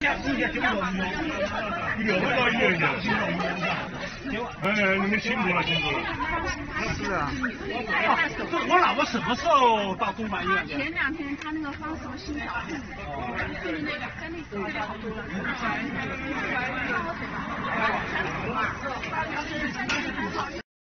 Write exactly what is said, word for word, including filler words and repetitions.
六百多一人的。哎，你们辛苦了，辛苦了。 是啊。 这我老婆什么时候到公办医院？ 前两天他那个发什么心绞痛，就是那个跟那个好多了。